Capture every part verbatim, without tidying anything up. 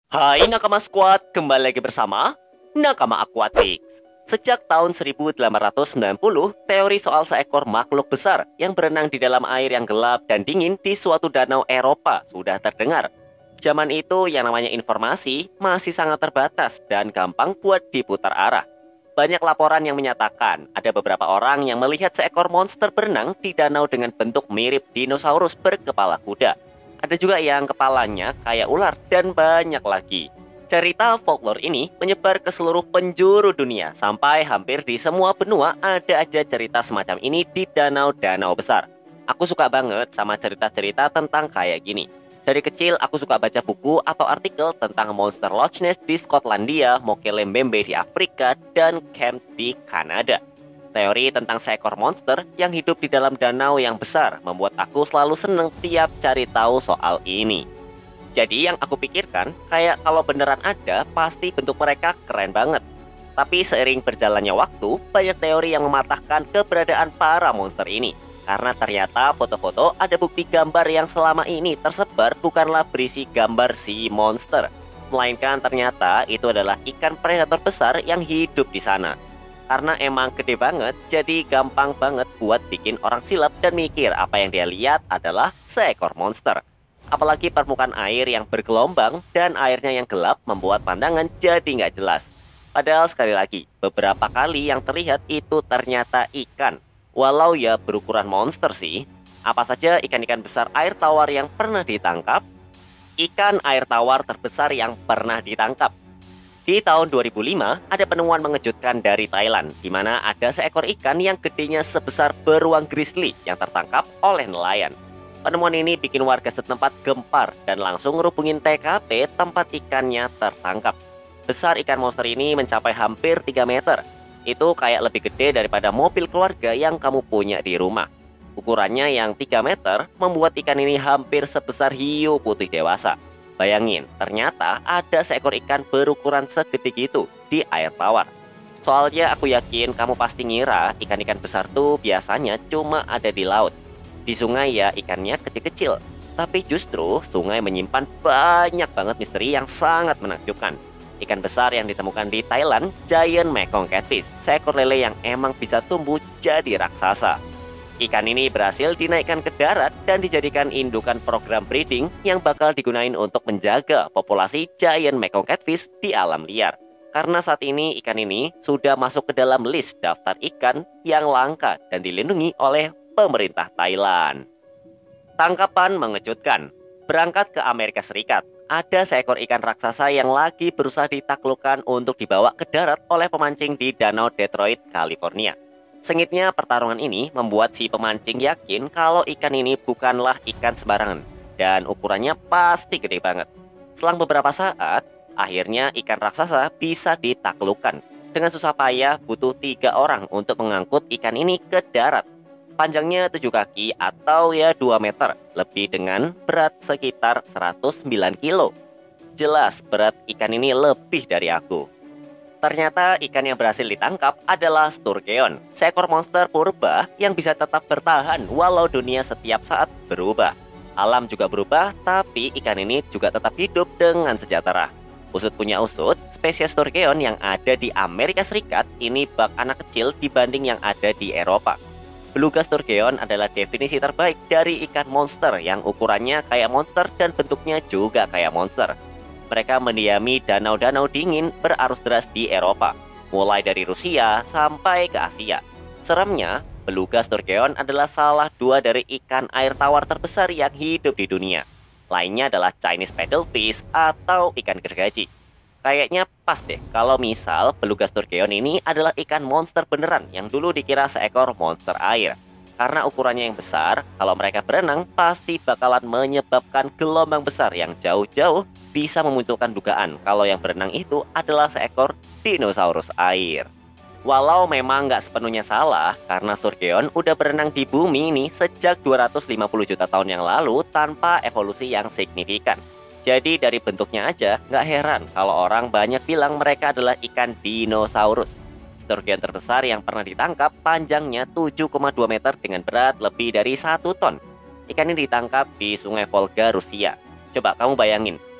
Hai Nakama Squad, kembali lagi bersama Nakama Aquatics. Sejak tahun seribu delapan ratus sembilan puluh, teori soal seekor makhluk besar yang berenang di dalam air yang gelap dan dingin di suatu danau Eropa sudah terdengar. Zaman itu yang namanya informasi masih sangat terbatas dan gampang buat diputar arah. Banyak laporan yang menyatakan ada beberapa orang yang melihat seekor monster berenang di danau dengan bentuk mirip dinosaurus berkepala kuda. Ada juga yang kepalanya kayak ular dan banyak lagi. Cerita folklore ini menyebar ke seluruh penjuru dunia sampai hampir di semua benua ada aja cerita semacam ini di danau-danau besar. Aku suka banget sama cerita-cerita tentang kayak gini. Dari kecil aku suka baca buku atau artikel tentang monster Loch Ness di Skotlandia, Mokelembembe di Afrika, dan Camp di Kanada. Teori tentang seekor monster yang hidup di dalam danau yang besar membuat aku selalu seneng tiap cari tahu soal ini. Jadi yang aku pikirkan, kayak kalau beneran ada, pasti bentuk mereka keren banget. Tapi seiring berjalannya waktu, banyak teori yang mematahkan keberadaan para monster ini. Karena ternyata foto-foto ada bukti gambar yang selama ini tersebar bukanlah berisi gambar si monster. Melainkan ternyata itu adalah ikan predator besar yang hidup di sana. Karena emang gede banget, jadi gampang banget buat bikin orang silap dan mikir apa yang dia lihat adalah seekor monster. Apalagi permukaan air yang bergelombang dan airnya yang gelap membuat pandangan jadi nggak jelas. Padahal sekali lagi, beberapa kali yang terlihat itu ternyata ikan. Walau ya berukuran monster sih. Apa saja ikan-ikan besar air tawar yang pernah ditangkap? Ikan air tawar terbesar yang pernah ditangkap. Di tahun dua ribu lima, ada penemuan mengejutkan dari Thailand, di mana ada seekor ikan yang gedenya sebesar beruang grizzly yang tertangkap oleh nelayan. Penemuan ini bikin warga setempat gempar dan langsung ngerubungin T K P tempat ikannya tertangkap. Besar ikan monster ini mencapai hampir tiga meter. Itu kayak lebih gede daripada mobil keluarga yang kamu punya di rumah. Ukurannya yang tiga meter membuat ikan ini hampir sebesar hiu putih dewasa. Bayangin, ternyata ada seekor ikan berukuran segede gitu di air tawar. Soalnya aku yakin kamu pasti ngira ikan-ikan besar tuh biasanya cuma ada di laut. Di sungai ya ikannya kecil-kecil. Tapi justru sungai menyimpan banyak banget misteri yang sangat menakjubkan. Ikan besar yang ditemukan di Thailand, Giant Mekong Catfish, seekor lele yang emang bisa tumbuh jadi raksasa. Ikan ini berhasil dinaikkan ke darat dan dijadikan indukan program breeding yang bakal digunain untuk menjaga populasi Giant Mekong Catfish di alam liar. Karena saat ini ikan ini sudah masuk ke dalam list daftar ikan yang langka dan dilindungi oleh pemerintah Thailand. Tangkapan mengejutkan. Berangkat ke Amerika Serikat, ada seekor ikan raksasa yang lagi berusaha ditaklukkan untuk dibawa ke darat oleh pemancing di Danau Detroit, California. Sengitnya pertarungan ini membuat si pemancing yakin kalau ikan ini bukanlah ikan sembarangan dan ukurannya pasti gede banget. Selang beberapa saat, akhirnya ikan raksasa bisa ditaklukkan. Dengan susah payah butuh tiga orang untuk mengangkut ikan ini ke darat. Panjangnya tujuh kaki atau ya dua meter, lebih dengan berat sekitar seratus sembilan kilo. Jelas berat ikan ini lebih dari aku. Ternyata ikan yang berhasil ditangkap adalah Sturgeon, seekor monster purba yang bisa tetap bertahan walau dunia setiap saat berubah. Alam juga berubah, tapi ikan ini juga tetap hidup dengan sejahtera. Usut punya usut, spesies Sturgeon yang ada di Amerika Serikat ini bak anak kecil dibanding yang ada di Eropa. Beluga Sturgeon adalah definisi terbaik dari ikan monster yang ukurannya kayak monster dan bentuknya juga kayak monster. Mereka mendiami danau-danau dingin berarus deras di Eropa, mulai dari Rusia sampai ke Asia. Seremnya, beluga Sturgeon adalah salah dua dari ikan air tawar terbesar yang hidup di dunia. Lainnya adalah Chinese paddlefish atau ikan gergaji. Kayaknya pas deh kalau misal beluga Sturgeon ini adalah ikan monster beneran yang dulu dikira seekor monster air. Karena ukurannya yang besar, kalau mereka berenang pasti bakalan menyebabkan gelombang besar yang jauh-jauh bisa memunculkan dugaan kalau yang berenang itu adalah seekor dinosaurus air. Walau memang nggak sepenuhnya salah, karena Sturgeon udah berenang di bumi ini sejak dua ratus lima puluh juta tahun yang lalu tanpa evolusi yang signifikan. Jadi dari bentuknya aja nggak heran kalau orang banyak bilang mereka adalah ikan dinosaurus. Sturgeon terbesar yang pernah ditangkap panjangnya tujuh koma dua meter dengan berat lebih dari satu ton. Ikan ini ditangkap di Sungai Volga, Rusia. Coba kamu bayangin,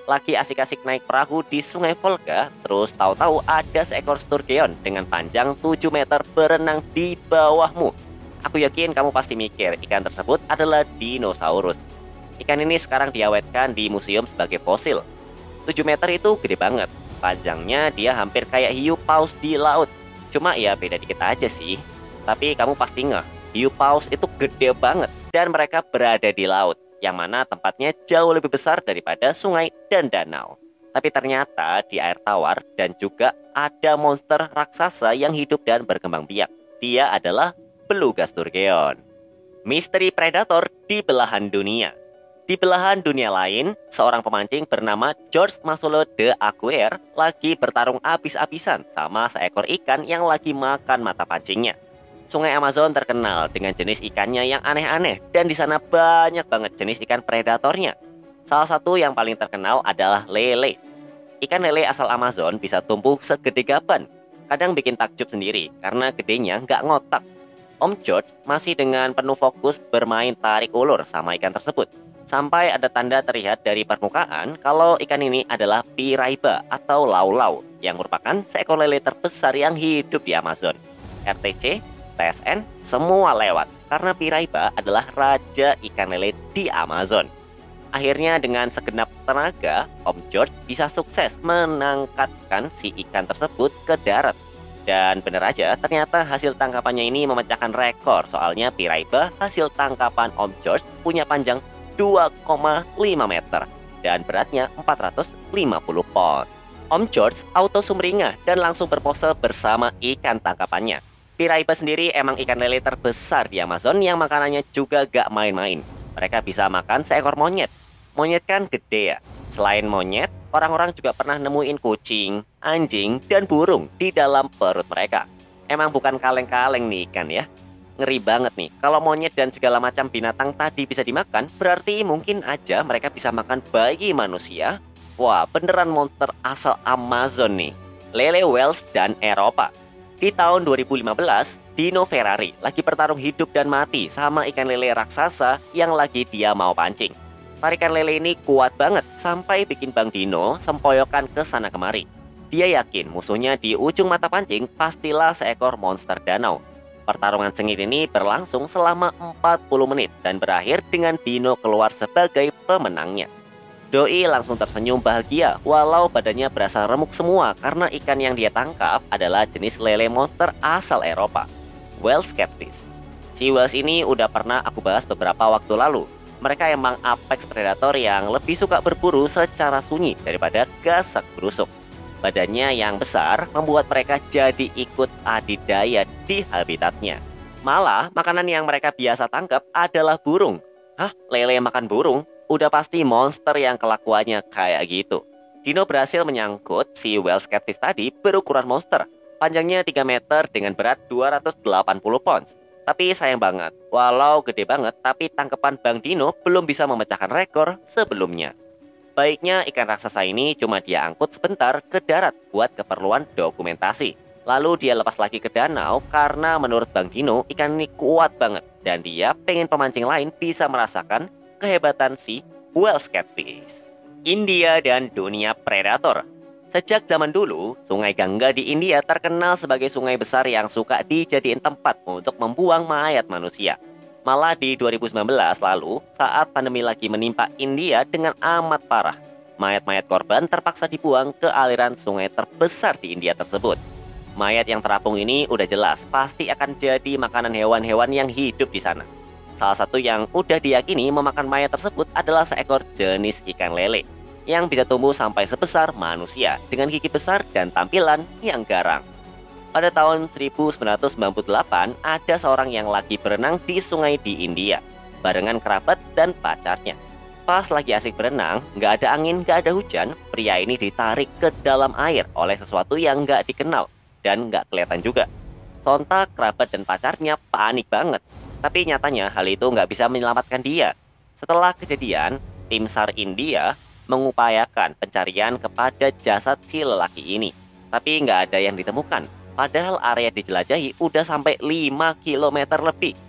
lagi asik-asik naik perahu di Sungai Volga, terus tahu-tahu ada seekor sturgeon dengan panjang tujuh meter berenang di bawahmu. Aku yakin kamu pasti mikir ikan tersebut adalah dinosaurus. Ikan ini sekarang diawetkan di museum sebagai fosil. tujuh meter itu gede banget. Panjangnya dia hampir kayak hiu paus di laut. Cuma ya beda dikit aja sih. Tapi kamu pasti ngeh, hiu paus itu gede banget dan mereka berada di laut, yang mana tempatnya jauh lebih besar daripada sungai dan danau. Tapi ternyata di air tawar dan juga ada monster raksasa yang hidup dan berkembang biak. Dia adalah beluga sturgeon. Misteri predator di belahan dunia. Di belahan dunia lain, seorang pemancing bernama George Masolo de Aguirre lagi bertarung abis-abisan sama seekor ikan yang lagi makan mata pancingnya. Sungai Amazon terkenal dengan jenis ikannya yang aneh-aneh dan di sana banyak banget jenis ikan predatornya. Salah satu yang paling terkenal adalah lele. Ikan lele asal Amazon bisa tumbuh segede gaban. Kadang bikin takjub sendiri karena gedenya nggak ngotak. Om George masih dengan penuh fokus bermain tarik ulur sama ikan tersebut. Sampai ada tanda terlihat dari permukaan kalau ikan ini adalah piraiba atau lau-lau yang merupakan seekor lele terbesar yang hidup di Amazon. R T C, T S N, semua lewat karena piraiba adalah raja ikan lele di Amazon. Akhirnya dengan segenap tenaga, Om George bisa sukses menangkapkan si ikan tersebut ke darat. Dan bener aja, ternyata hasil tangkapannya ini memecahkan rekor. Soalnya piraiba hasil tangkapan Om George punya panjang dua koma lima meter dan beratnya empat ratus lima puluh pound. Om George auto sumringah dan langsung berpose bersama ikan tangkapannya. Piraiba sendiri emang ikan lele terbesar di Amazon yang makanannya juga gak main-main. Mereka bisa makan seekor monyet. Monyet kan gede ya. Selain monyet, orang-orang juga pernah nemuin kucing, anjing, dan burung di dalam perut mereka. Emang bukan kaleng-kaleng nih ikan ya. Ngeri banget nih, kalau monyet dan segala macam binatang tadi bisa dimakan, berarti mungkin aja mereka bisa makan bayi manusia. Wah, beneran monster asal Amazon nih. Lele Wales dan Eropa. Di tahun dua ribu lima belas, Dino Ferrari lagi bertarung hidup dan mati sama ikan lele raksasa yang lagi dia mau pancing. Tarikan lele ini kuat banget sampai bikin Bang Dino sempoyokan ke sana kemari. Dia yakin musuhnya di ujung mata pancing pastilah seekor monster danau. Pertarungan sengit ini berlangsung selama empat puluh menit dan berakhir dengan Dino keluar sebagai pemenangnya. Doi langsung tersenyum bahagia walau badannya berasa remuk semua karena ikan yang dia tangkap adalah jenis lele monster asal Eropa, Wales catfish. Si Wales ini udah pernah aku bahas beberapa waktu lalu. Mereka emang apex predator yang lebih suka berburu secara sunyi daripada gasak berusuk. Badannya yang besar membuat mereka jadi ikut adidaya di habitatnya. Malah makanan yang mereka biasa tangkap adalah burung. Hah? Lele makan burung? Udah pasti monster yang kelakuannya kayak gitu. Dino berhasil menyangkut si Wales catfish tadi berukuran monster. Panjangnya tiga meter dengan berat dua ratus delapan puluh pounds. Tapi sayang banget, walau gede banget, tapi tangkapan Bang Dino belum bisa memecahkan rekor sebelumnya. Baiknya ikan raksasa ini cuma dia angkut sebentar ke darat buat keperluan dokumentasi. Lalu dia lepas lagi ke danau karena menurut Bang Dino ikan ini kuat banget. Dan dia pengen pemancing lain bisa merasakan kehebatan si Wales catfish. India dan dunia predator. Sejak zaman dulu, Sungai Gangga di India terkenal sebagai sungai besar yang suka dijadiin tempat untuk membuang mayat manusia. Malah di dua ribu sembilan belas lalu, saat pandemi lagi menimpa India dengan amat parah, mayat-mayat korban terpaksa dibuang ke aliran sungai terbesar di India tersebut. Mayat yang terapung ini udah jelas pasti akan jadi makanan hewan-hewan yang hidup di sana. Salah satu yang udah diyakini memakan mayat tersebut adalah seekor jenis ikan lele yang bisa tumbuh sampai sebesar manusia dengan gigi besar dan tampilan yang garang. Pada tahun seribu sembilan ratus sembilan puluh delapan, ada seorang yang lagi berenang di sungai di India barengan kerabat dan pacarnya. Pas lagi asik berenang, nggak ada angin, nggak ada hujan, pria ini ditarik ke dalam air oleh sesuatu yang nggak dikenal dan nggak kelihatan juga. Sontak kerabat dan pacarnya panik banget. Tapi nyatanya hal itu nggak bisa menyelamatkan dia. Setelah kejadian, tim SAR India mengupayakan pencarian kepada jasad si lelaki ini. Tapi nggak ada yang ditemukan. Padahal area dijelajahi udah sampai lima kilometer lebih.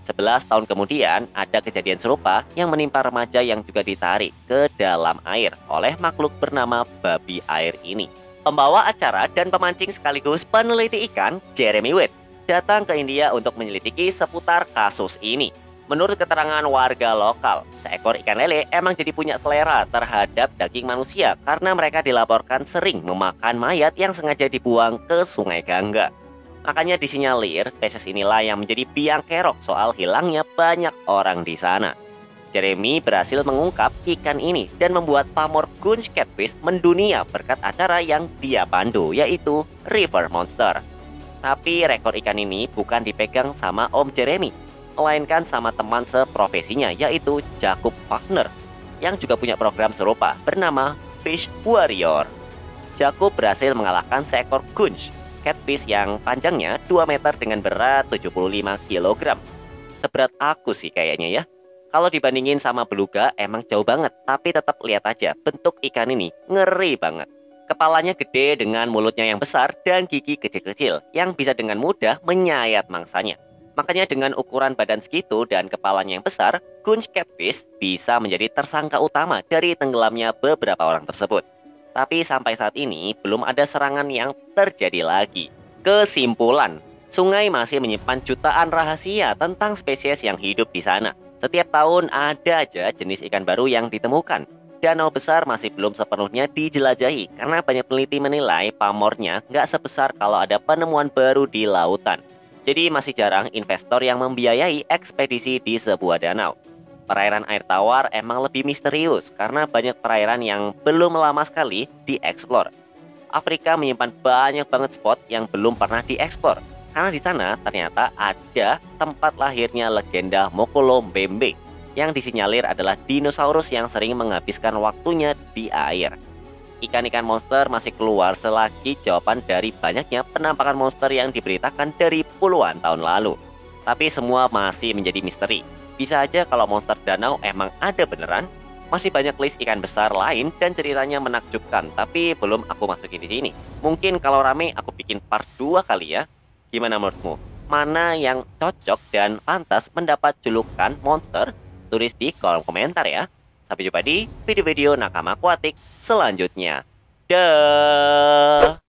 sebelas tahun kemudian, ada kejadian serupa yang menimpa remaja yang juga ditarik ke dalam air oleh makhluk bernama babi air ini. Pembawa acara dan pemancing sekaligus peneliti ikan, Jeremy Wade, datang ke India untuk menyelidiki seputar kasus ini. Menurut keterangan warga lokal, seekor ikan lele emang jadi punya selera terhadap daging manusia karena mereka dilaporkan sering memakan mayat yang sengaja dibuang ke Sungai Gangga. Makanya disinyalir spesies inilah yang menjadi biang kerok soal hilangnya banyak orang di sana. Jeremy berhasil mengungkap ikan ini dan membuat pamor Gunch Catfish mendunia berkat acara yang dia pandu, yaitu River Monster. Tapi rekor ikan ini bukan dipegang sama Om Jeremy, melainkan sama teman seprofesinya, yaitu Jakub Wagner, yang juga punya program serupa bernama Fish Warrior. Jakub berhasil mengalahkan seekor Gunch Catfish yang panjangnya dua meter dengan berat tujuh puluh lima kilogram. Seberat aku sih kayaknya ya. Kalau dibandingin sama beluga emang jauh banget, tapi tetap lihat aja bentuk ikan ini ngeri banget. Kepalanya gede dengan mulutnya yang besar dan gigi kecil-kecil yang bisa dengan mudah menyayat mangsanya. Makanya dengan ukuran badan segitu dan kepalanya yang besar, Gunch Catfish bisa menjadi tersangka utama dari tenggelamnya beberapa orang tersebut. Tapi sampai saat ini belum ada serangan yang terjadi lagi. Kesimpulan, sungai masih menyimpan jutaan rahasia tentang spesies yang hidup di sana. Setiap tahun ada aja jenis ikan baru yang ditemukan. Danau besar masih belum sepenuhnya dijelajahi karena banyak peneliti menilai pamornya nggak sebesar kalau ada penemuan baru di lautan. Jadi masih jarang investor yang membiayai ekspedisi di sebuah danau. Perairan air tawar emang lebih misterius karena banyak perairan yang belum lama sekali dieksplor. Afrika menyimpan banyak banget spot yang belum pernah dieksplor. Karena di sana ternyata ada tempat lahirnya legenda Mokolo Mbembe yang disinyalir adalah dinosaurus yang sering menghabiskan waktunya di air. Ikan-ikan monster masih keluar selagi jawaban dari banyaknya penampakan monster yang diberitakan dari puluhan tahun lalu. Tapi semua masih menjadi misteri. Bisa aja kalau monster danau emang ada beneran. Masih banyak list ikan besar lain dan ceritanya menakjubkan, tapi belum aku masukin di sini. Mungkin kalau rame aku bikin part dua kali ya. Gimana menurutmu? Mana yang cocok dan pantas mendapat julukan monster? Tulis di kolom komentar ya. Sampai jumpa di video-video nakama akuatik selanjutnya. Dah.